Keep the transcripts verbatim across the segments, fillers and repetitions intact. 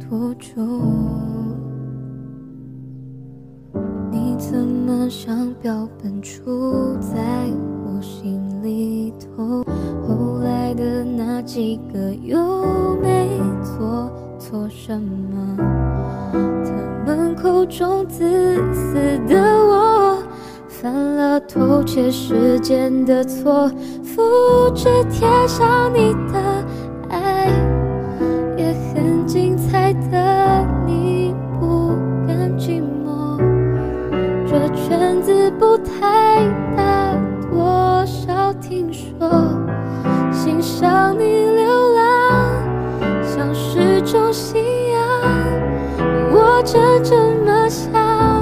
多久？你怎么像标本杵在我心里头？后来的那几个又没做错什么？他们口中自私的我，犯了偷窃时间的错，复制贴上你的爱，也很精彩的你不甘寂寞。这圈子不太大，多少听说欣赏你流浪，像是种信仰，我真这么想。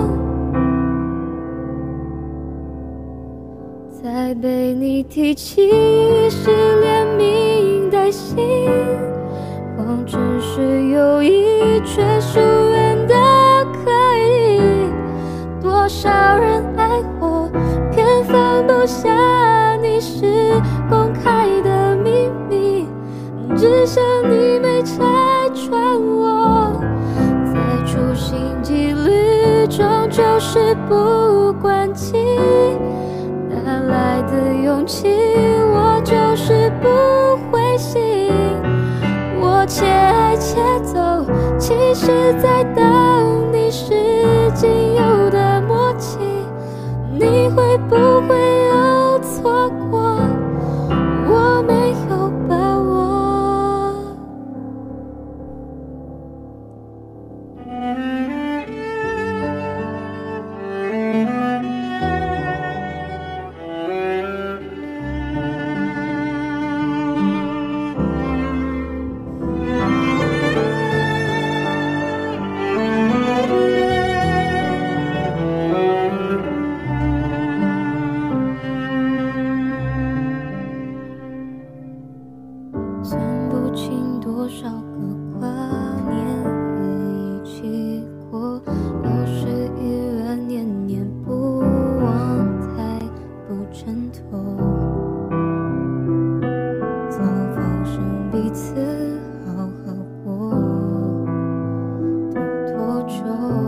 在被你提起时连名带姓，谎称是友谊，却疏远的可以。多少人爱我，偏放不下你是公开的秘密，只剩你没拆穿我。在处心积虑中就是不关机，哪来的勇气？我就是不灰心。我且爱且走，其实在等你是仅有的默契。你会不会有错过？我没有把握。算不清多少个跨年也一起过，有时依然念念不忘，太不挣脱。早放生彼此，好好过，都多久？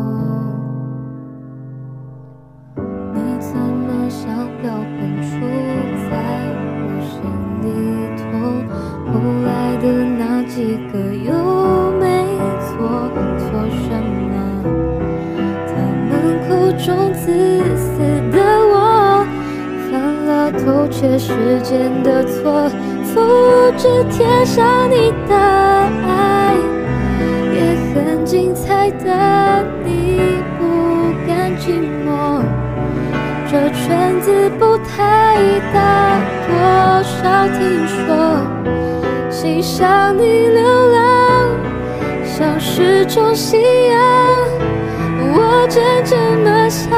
你怎么像标本杵在我心里头？后来的那几个又没做错什么？他们口中自私的我，犯了偷窃时间的错，复制贴上你的爱，也很精彩的你不甘寂寞。这圈子不太大，多少听说欣赏你流浪，像是种信仰，我真这么想。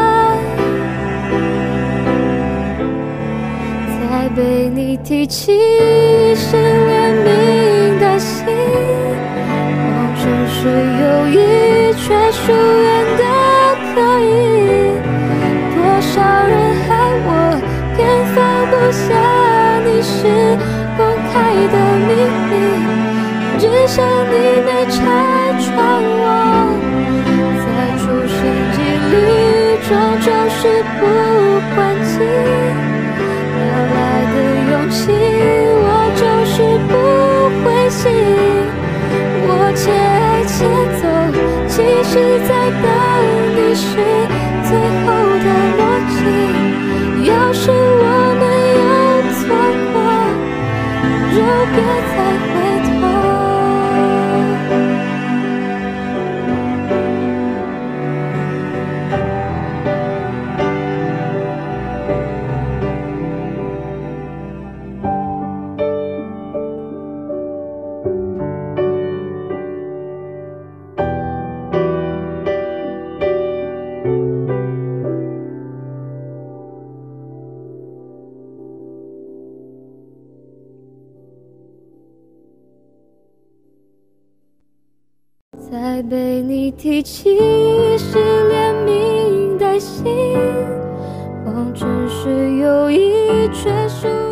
在被你提起时连名带姓，谎称是友谊，却疏远的可以。多少人爱我，偏放不下你是公开的秘密，只剩你没拆穿我。在处心积虑中就是不关机，哪来的勇气？我就是不灰心。我且爱且走，其实在等你是最后的默契。要是我们有错过，就别再回头。在被你提起时连名带姓，谎称是友谊，却疏